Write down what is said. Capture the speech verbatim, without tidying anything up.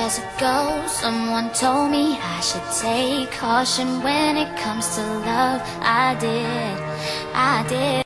years ago, someone told me I should take caution when it comes to love. I did, I did.